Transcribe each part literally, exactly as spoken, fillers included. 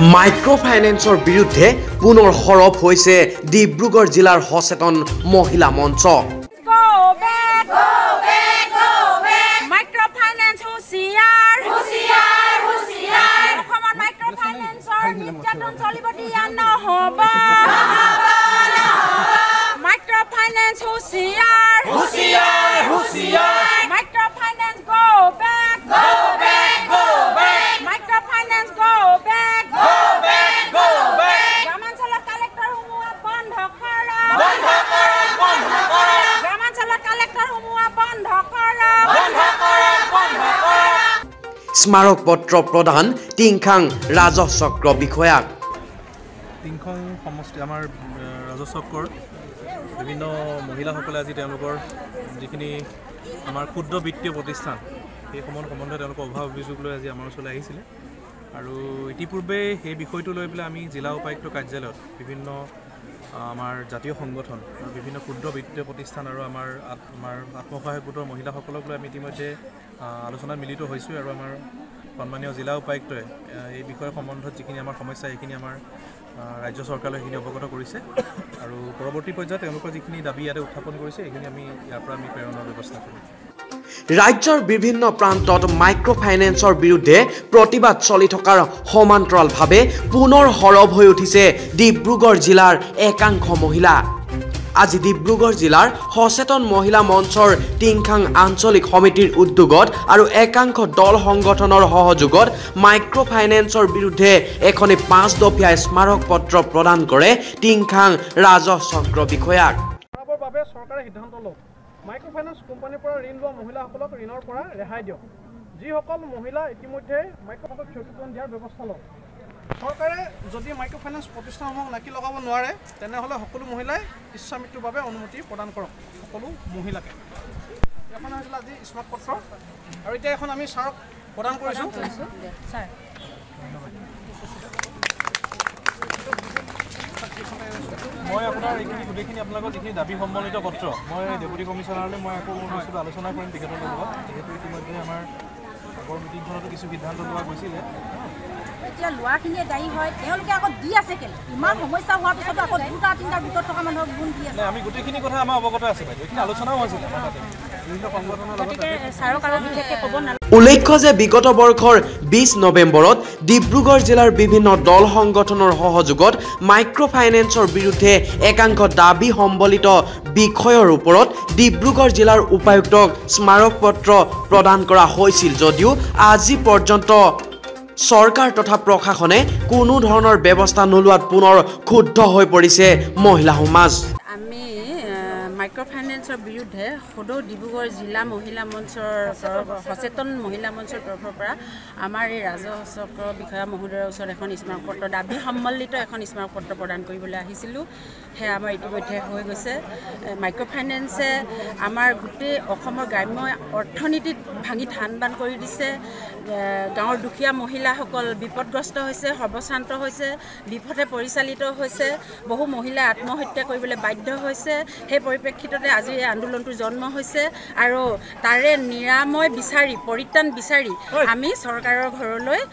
Micro ফাইনেন্সৰ বিৰুদ্ধে পুনৰ সৰব হৈছে ডিব্ৰুগড় জিলাৰ সচেতন মহিলা মঞ্চ। স্মাৰক পত্ৰ প্ৰদান টিংখাং ৰাজচক্ৰ বিষয়াক। টিংখাং সমষ্টি আমাৰ ৰাজচক্ৰৰ বিভিন্ন মহিলাসকলে আজি তেওঁলোকৰ যিখিনি আমাৰ ক্ষুদ্ৰ বিত্তীয় প্ৰতিষ্ঠান সেই সময় সম্বন্ধে তেওঁলোকৰ অভাৱ অভিযোগ লৈ আজি আমাৰ ওচৰলৈ আহিছিলে আৰু ইতিপূৰ্বে সেই বিষয়টো লৈ পেলাই আমি জিলা উপায়ুক্ত কাৰ্যালয়ত বিভিন্ন আমাৰ জাতীয় সংগঠন আৰু বিভিন্ন ক্ষুদ্ৰ বিত্তীয় প্ৰতিষ্ঠান আৰু আমাৰ আমাৰ আত্মসহায়ক গোটৰ মহিলাসকলক লৈ আমি ইতিমধ্যে আলোচনাত মিলিত হৈছোঁ আৰু আমাৰ সন্মানীয় জিলা উপায়ুক্তই এই বিষয়ৰ সম্বন্ধত যিখিনি আমাৰ সমস্যা সেইখিনি আমাৰ ৰাজ্য চৰকাৰলৈ সেইখিনি অৱগত কৰিছে আৰু পৰৱৰ্তী পৰ্যায়ত তেওঁলোকৰ যিখিনি দাবী ইয়াতে উত্থাপন কৰিছে সেইখিনি আমি ইয়াৰ পৰা আমি প্ৰেৰণৰ ব্যৱস্থা কৰিম। ৰাজ্যৰ বিভিন্ন প্ৰান্তত মাইক্ৰ ফাইনেন্সৰ বিৰুদ্ধে প্ৰতিবাদ চলি থকাৰ সমান্তৰালভাৱে পুনৰ সৰব হৈ উঠিছে ডিব্ৰুগড় জিলাৰ একাংশ মহিলা। আজি ডিব্ৰুগড় জিলাৰ সচেতন মহিলা মঞ্চৰ টিংখাং আঞ্চলিক সমিতিৰ উদ্যোগত আৰু একাংশ দল সংগঠনৰ সহযোগত মাইক্ৰ ফাইনেন্সৰ বিৰুদ্ধে এখনি পাঁচ দফীয়া স্মাৰক পত্ৰ প্ৰদান কৰে টিংখাং ৰাজচক্ৰ বিষয়াক। চৰকাৰে সিদ্ধান্ত লওক মাইক্ৰ ফাইনেন্স কোম্পানীৰ পৰা ঋণ লোৱা মহিলাসকলক ঋণৰ পৰা ৰেহাই দিয়ক। যিসকল মহিলা ইতিমধ্যে মাইক্ৰ ফাইনেন্সক ক্ষতিপূৰণ দিয়াৰ ব্যৱস্থা লওক। চৰকাৰে যদি মাইক্ৰ ফাইনেন্স প্ৰতিষ্ঠানসমূহক নাকি লগাব নোৱাৰে তেনেহ'লে সকলো মহিলাই ইচ্ছা মৃত্যুৰ বাবে অনুমতি প্ৰদান কৰক সকলো মহিলাকে। এখন হৈছিল আজি স্মাৰক পত্ৰ আৰু এতিয়া এখন আমি ছাৰক প্ৰদান কৰিছোঁ। মই আপোনাৰ এইখিনি গোটেইখিনি আপোনালোকৰ যিখিনি দাবী সম্বলিত পত্ৰ মই ডেপুটি কমিশ্যনাৰলৈ মই আকৌ মোৰ বস্তুটো আলোচনা কৰিম তেখেতৰ লগত। যিহেতু ইতিমধ্যে আমাৰ আগৰ মিটিংখনতো কিছু সিদ্ধান্ত লোৱা গৈছিলে। এতিয়া লোৱাখিনিয়ে দায়ী হয় তেওঁলোকে আকৌ দি আছে কেলে ইমান সমস্যা হোৱাৰ পিছতো আকৌ দুটা তিনিটা গোটত থকা মানুহক গুণ দি আছে। আমি গোটেইখিনি কথা আমাৰ অৱগত আছে বাইদেউ, এইখিনি আলোচনাও হৈছিলে বিভিন্ন সংগঠনৰ লগত। উল্লেখ্য যে বিগত বৰ্ষৰ বিশ নৱেম্বৰত ডিব্ৰুগড় জিলাৰ বিভিন্ন দল সংগঠনৰ সহযোগত মাইক্ৰ ফাইনেন্সৰ বিৰুদ্ধে একাংশ দাবী সম্বলিত বিষয়ৰ ওপৰত ডিব্ৰুগড় জিলাৰ উপায়ুক্তক স্মাৰক পত্ৰ প্ৰদান কৰা হৈছিল যদিও আজি পৰ্যন্ত চৰকাৰ তথা প্ৰশাসনে কোনো ধৰণৰ ব্যৱস্থা নোলোৱাত পুনৰ ক্ষুব্ধ হৈ পৰিছে মহিলা সমাজ। আমি মাইক্ৰ ফাইনেন্সৰ বিৰুদ্ধে সদৌ ডিব্ৰুগড় জিলা মহিলা মঞ্চৰ সচেতন মহিলা মঞ্চৰ তৰফৰ পৰা আমাৰ এই ৰাজচক্ৰ বিষয়া মহোদয়ৰ ওচৰত এখন স্মাৰক পত্ৰ দাবী সম্বলিত এখন স্মাৰক পত্ৰ প্ৰদান কৰিবলৈ আহিছিলোঁ। সেয়া আমাৰ ইতিমধ্যে হৈ গৈছে। মাইক্ৰ ফাইনেন্সে আমাৰ গোটেই অসমৰ গ্ৰাম্য অৰ্থনীতিত ভাঙি ধান বান কৰি দিছে। গাঁৱৰ দুখীয়া মহিলাসকল বিপদগ্ৰস্ত হৈছে, সৰ্বশ্ৰান্ত হৈছে, বিপথে পৰিচালিত হৈছে, বহু মহিলাই আত্মহত্যা কৰিবলৈ বাধ্য হৈছে। সেই পৰিপ্ৰেক্ষিততে আজি এই আন্দোলনটো জন্ম হৈছে আৰু তাৰে নিৰাময় বিচাৰি পৰিত্ৰাণ বিচাৰি আমি চৰকাৰৰ ঘৰলৈ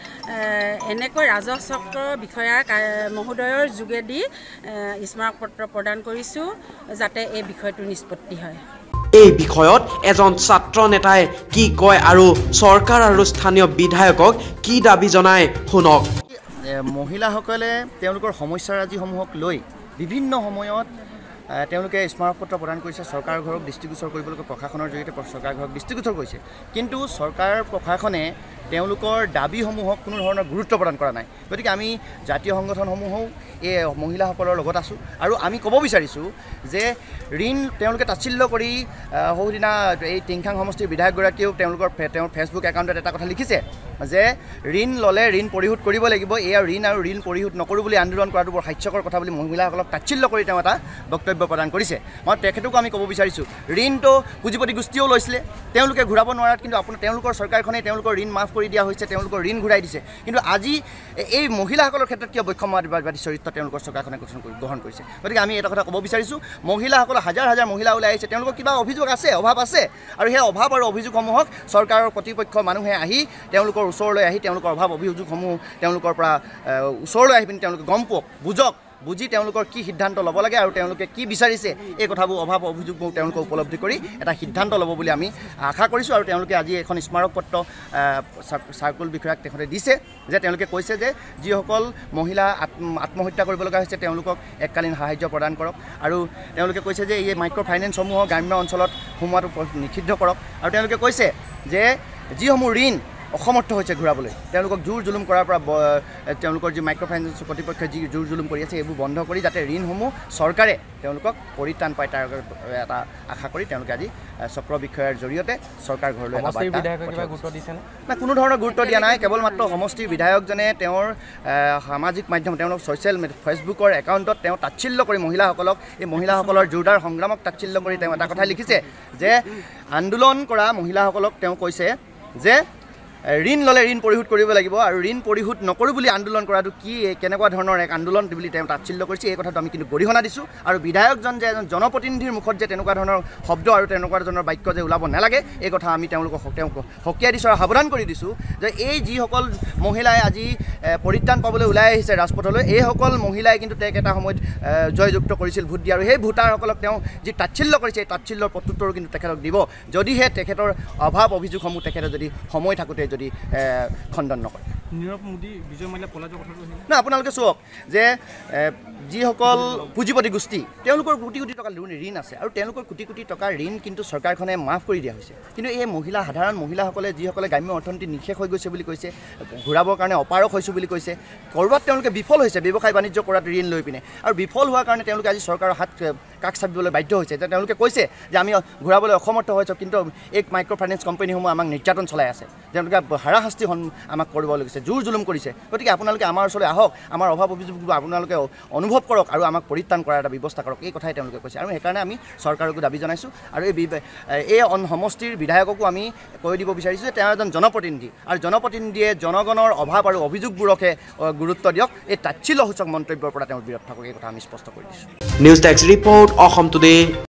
এনেকৈ ৰাজচক্ৰ বিষয়াৰ মহোদয়ৰ যোগেদি স্মাৰক পত্ৰ প্ৰদান কৰিছোঁ যাতে এই বিষয়টো নিষ্পত্তি হয়। এই বিষয়ত এজন ছাত্ৰ নেতাই কি কয় আৰু চৰকাৰ আৰু স্থানীয় বিধায়কক কি দাবী জনায় শুনক। মহিলাসকলে তেওঁলোকৰ সমস্যাৰাজিসমূহক লৈ বিভিন্ন সময়ত তেওঁলোকে স্মাৰক পত্ৰ প্ৰদান কৰিছে। চৰকাৰ ঘৰক দৃষ্টিগোচৰ কৰিবলৈকে প্ৰশাসনৰ জৰিয়তে চৰকাৰ ঘৰক দৃষ্টিগোচৰ কৰিছে, কিন্তু চৰকাৰ প্ৰশাসনে তেওঁলোকৰ দাবীসমূহক কোনো ধৰণৰ গুৰুত্ব প্ৰদান কৰা নাই। গতিকে আমি জাতীয় সংগঠনসমূহেও এই মহিলাসকলৰ লগত আছোঁ আৰু আমি ক'ব বিচাৰিছোঁ যে ঋণ তেওঁলোকে তাচ্ছিল্য কৰি সৌদিনা এই টিংখাং সমষ্টিৰ বিধায়কগৰাকীয়েও তেওঁলোকৰ তেওঁৰ ফেচবুক একাউণ্টত এটা কথা লিখিছে যে ঋণ ল'লে ঋণ পৰিশোধ কৰিব লাগিব। এয়া ঋণ আৰু ঋণ পৰিশোধ নকৰোঁ বুলি আন্দোলন কৰাটো বৰ হাস্যকৰ কথা বুলি মহিলাসকলক তাচ্ছিল্য কৰি তেওঁ এটা বক্তব্য প্ৰদান কৰিছে। মই তেখেতকো আমি ক'ব বিচাৰিছোঁ ঋণটো পুঁজিপতি গোষ্ঠীয়েও লৈছিলে, তেওঁলোকে ঘূৰাব নোৱাৰাত কিন্তু আপোনাৰ তেওঁলোকৰ চৰকাৰখনে তেওঁলোকৰ ঋণ মাফ কৰি দিয়া হৈছে, তেওঁলোকৰ ঋণ ঘূৰাই দিছে। কিন্তু আজি এই মহিলাসকলৰ ক্ষেত্ৰত কিয় বৈষম্যবাদী চৰিত্ৰ তেওঁলোকৰ চৰকাৰখনে গঠন কৰি গ্ৰহণ কৰিছে। গতিকে আমি এটা কথা ক'ব বিচাৰিছোঁ, মহিলাসকল হাজাৰ হাজাৰ মহিলা ওলাই আহিছে, তেওঁলোকৰ কিবা অভিযোগ আছে, অভাৱ আছে আৰু সেই অভাৱ আৰু অভিযোগসমূহক চৰকাৰৰ কৰ্তৃপক্ষ মানুহে আহি তেওঁলোকৰ ওচৰলৈ আহি তেওঁলোকৰ অভাৱ অভিযোগসমূহ তেওঁলোকৰ পৰা ওচৰলৈ আহি পিনি তেওঁলোকে গম পাওক বুজক বুজি তেওঁলোকৰ কি সিদ্ধান্ত ল'ব লাগে আৰু তেওঁলোকে কি বিচাৰিছে এই কথাবোৰ অভাৱ অভিযোগবোৰ তেওঁলোকে উপলব্ধি কৰি এটা সিদ্ধান্ত ল'ব বুলি আমি আশা কৰিছোঁ আৰু তেওঁলোকে আজি এখন স্মাৰক পত্ৰ চাৰ্কুল বিষয়াক তেখেতে দিছে যে তেওঁলোকে কৈছে যে যিসকল মহিলা আত্মহত্যা কৰিব লগা হৈছে তেওঁলোকক এককালীন সাহায্য প্ৰদান কৰক আৰু তেওঁলোকে কৈছে যে এই মাইক্ৰ' ফাইনেন্সসমূহৰ গ্ৰাম্য অঞ্চলত সোমোৱাটো নিষিদ্ধ কৰক আৰু তেওঁলোকে কৈছে যে যিসমূহ ঋণ অসমৰ্থ হৈছে ঘূৰাবলৈ তেওঁলোকক জোৰ জুলুম কৰাৰ পৰা তেওঁলোকৰ যি মাইক্ৰ' ফাইনেন্স কৰ্তৃপক্ষই যি জোৰ জুলুম কৰি আছে এইবোৰ বন্ধ কৰি যাতে ঋণসমূহ চৰকাৰে তেওঁলোকক পৰিত্ৰাণ পায় তাৰ এটা আশা কৰি তেওঁলোকে আজি চক্ৰ বিষয়াৰ জৰিয়তে চৰকাৰ ঘৰলৈ এটা বাৰ্তা না কোনো ধৰণৰ গুৰুত্ব দিয়া নাই কেৱল মাত্ৰ সমষ্টিৰ বিধায়কজনে তেওঁৰ সামাজিক মাধ্যম তেওঁলোক ছ'চিয়েল ফেচবুকৰ একাউণ্টত তেওঁ তাচ্ছিল্য কৰি মহিলাসকলক এই মহিলাসকলৰ জোৰদাৰ সংগ্ৰামক তাচ্ছিল্য কৰি তেওঁ এটা কথা লিখিছে যে আন্দোলন কৰা মহিলাসকলক তেওঁ কৈছে যে ঋণ ল'লে ঋণ পৰিশোধ কৰিব লাগিব আৰু ঋণ পৰিশোধ নকৰোঁ বুলি আন্দোলন কৰাটো কি কেনেকুৱা ধৰণৰ এক আন্দোলন বুলি তেওঁ তাচ্ছিল্য কৰিছে এই কথাটো আমি কিন্তু গৰিহণা দিছোঁ আৰু বিধায়কজন যে এজন জনপ্ৰতিনিধিৰ মুখত যে তেনেকুৱা ধৰণৰ শব্দ আৰু তেনেকুৱা ধৰণৰ বাক্য যে ওলাব নালাগে এই কথা আমি তেওঁলোকক তেওঁক সকীয়াই দিছোঁ আৰু সাৱধান কৰি দিছোঁ যে এই যিসকল মহিলাই আজি পৰিত্ৰাণ পাবলৈ ওলাই আহিছে ৰাজপথলৈ এইসকল মহিলাই কিন্তু তেওঁক এটা সময়ত জয়যুক্ত কৰিছিল ভোট দি আৰু সেই ভোটাৰসকলক তেওঁ যি তাচ্ছিল্য কৰিছে এই তাচ্ছিল্যৰ প্ৰত্যুত্তৰো কিন্তু তেখেতক দিব যদিহে তেখেতৰ অভাৱ অভিযোগসমূহ তেখেতে যদি সময় থাকোঁতে যদি খণ্ডন নকৰে নীৰৱ মোদী বিজয় মাল্য পলাই যোৱা কথাটো না আপোনালোকে চাওক যে যিসকল পুঁজিপতি গোষ্ঠী তেওঁলোকৰ কোটি কোটি টকা ঋণ আছে আৰু তেওঁলোকৰ কোটি কোটি টকাৰ ঋণ কিন্তু চৰকাৰখনে মাফ কৰি দিয়া হৈছে কিন্তু এই মহিলা সাধাৰণ মহিলাসকলে যিসকলে গ্ৰাম্য অৰ্থনীতি নিশেষ হৈ গৈছে বুলি কৈছে ঘূৰাবৰ কাৰণে অপাৰক হৈছোঁ বুলি কৈছে ক'ৰবাত তেওঁলোকে বিফল হৈছে ব্যৱসায় বাণিজ্য কৰাত ঋণ লৈ পিনে আৰু বিফল হোৱাৰ কাৰণে তেওঁলোকে আজি চৰকাৰৰ হাত কাষ চাপিবলৈ বাধ্য হৈছে যে তেওঁলোকে কৈছে যে আমি ঘূৰাবলৈ অসমৰ্থ হৈছোঁ কিন্তু এই মাইক্ৰ' ফাইনেন্স কোম্পানীসমূহ আমাক নিৰ্যাতন চলাই আছে তেওঁলোকে হাৰাশাস্তি আমাক কৰিব লাগিছে জোৰ জুলুম কৰিছে গতিকে আপোনালোকে আমাৰ ওচৰলৈ আহক আমাৰ অভাৱ অভিযোগবোৰ আপোনালোকে অনুভৱ কৰক আৰু আমাক পৰিত্ৰাণ কৰাৰ এটা ব্যৱস্থা কৰক এই কথাই তেওঁলোকে কৈছে আৰু সেইকাৰণে আমি চৰকাৰকো দাবী জনাইছোঁ আৰু এই এই সমষ্টিৰ বিধায়ককো আমি কৈ দিব বিচাৰিছোঁ যে তেওঁ এজন জনপ্ৰতিনিধি আৰু জনপ্ৰতিনিধিয়ে জনগণৰ অভাৱ আৰু অভিযোগবোৰকহে গুৰুত্ব দিয়ক এই তাচ্ছিল্যসূচক মন্তব্যৰ পৰা তেওঁ বিৰত থাকক এই কথা আমি স্পষ্ট কৰি দিছোঁ news desk report Assam today.